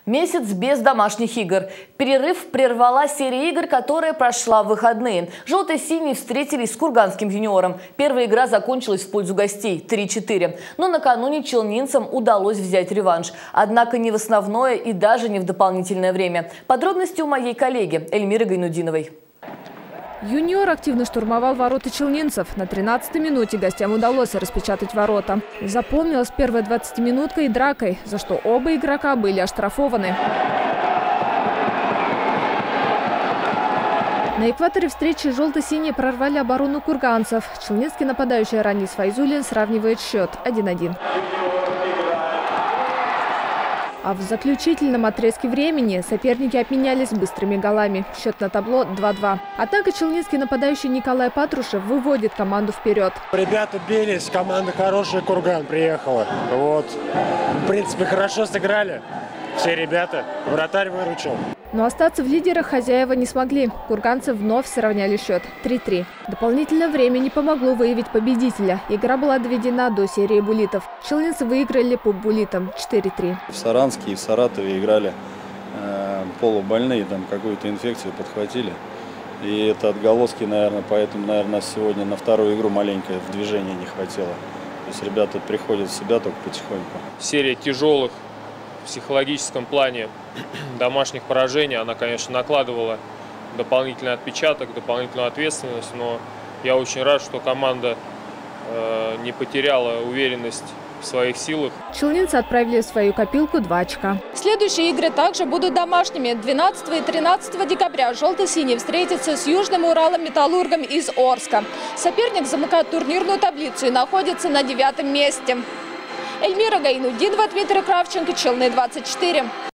Месяц без домашних игр. Перерыв прервала серия игр, которая прошла в выходные. Желто-синие встретились с курганским юниором. Первая игра закончилась в пользу гостей – 3-4. Но накануне челнинцам удалось взять реванш. Однако не в основное и даже не в дополнительное время. Подробности у моей коллеги Эльмиры Гайнудиновой. Юниор активно штурмовал ворота челнинцев. На 13-й минуте гостям удалось распечатать ворота. Запомнилась первая 20-минутка и дракой, за что оба игрока были оштрафованы. На экваторе встречи желто-синие прорвали оборону курганцев. Челнинский нападающий Ранис Файзулин сравнивает счет 1-1. А в заключительном отрезке времени соперники обменялись быстрыми голами. Счет на табло 2-2. Однако челнинский нападающий Николай Патрушев выводит команду вперед. Ребята бились, команда хорошая, Курган приехала. Вот. В принципе, хорошо сыграли. Все ребята. Вратарь выручил. Но остаться в лидерах хозяева не смогли. Курганцы вновь сравняли счет 3-3. Дополнительное время не помогло выявить победителя. Игра была доведена до серии буллитов. Челнинцы выиграли по буллитам 4-3. В Саранске и в Саратове играли полубольные, там какую-то инфекцию подхватили. И это отголоски, наверное, поэтому, наверное, нас сегодня на вторую игру маленько в движении не хватило. То есть ребята приходят в себя только потихоньку. Серия тяжелых в психологическом плане домашних поражений, она, конечно, накладывала дополнительный отпечаток, дополнительную ответственность, но я очень рад, что команда не потеряла уверенность в своих силах. Челнинцы отправили в свою копилку 2 очка. Следующие игры также будут домашними. 12 и 13 декабря желто-синие встретятся с Южным Уралом Металлургом из Орска. Соперник замыкает турнирную таблицу и находится на 9-м месте. Эльмира Гайнудинова, Дмитрий Кравченко, Челны 24.